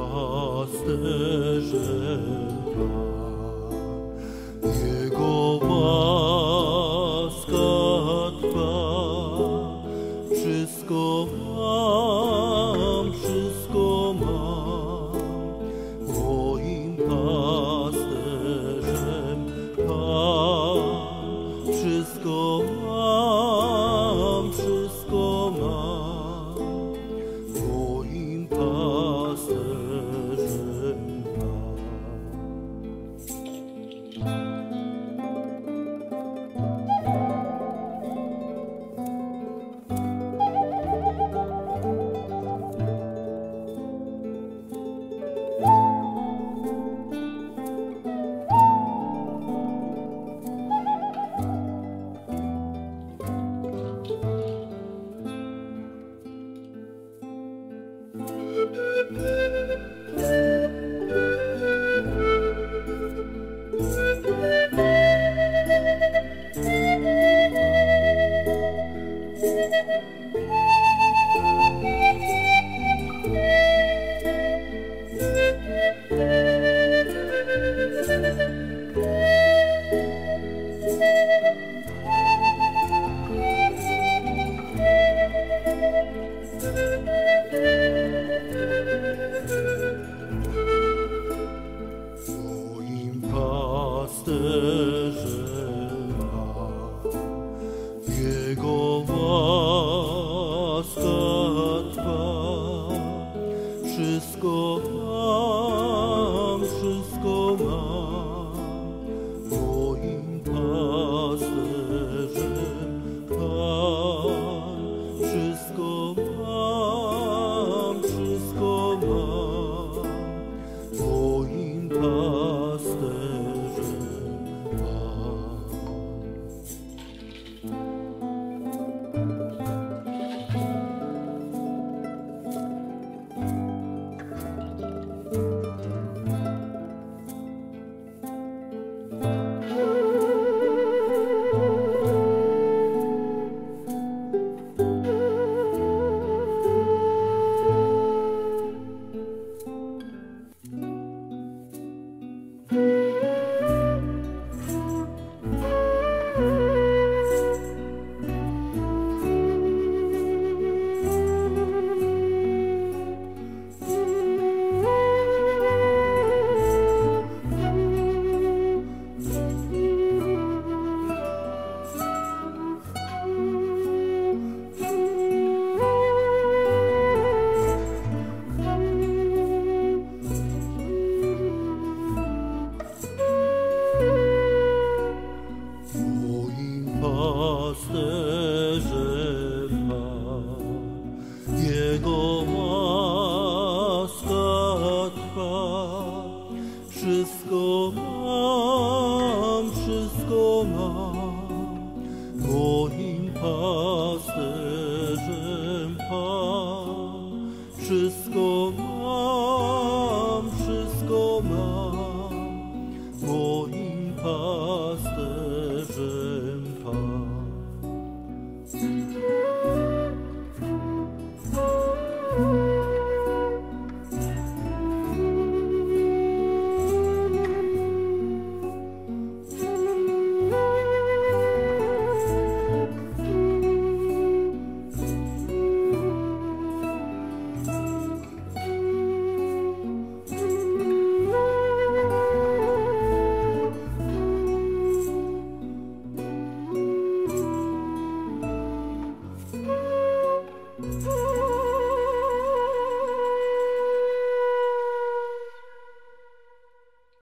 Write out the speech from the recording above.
pasterzem Pan. Jego łaska trwa, wszystko mam, wszystko mam. Moim pasterzem Pan, wszystko mam, wszystko mam. Moim pasterzem Pan. Moim pasterzem Pan, Jego łaska trwa, wszystko mam, wszystko mam. Moim pasterzem Pan, wszystko mam, wszystko mam. Moim pasterzem Pan. Pasterzem Pan, Jego łaska trwa, wszystko mam, wszystko mam. Moim pasterzem Pan, wszystko mam.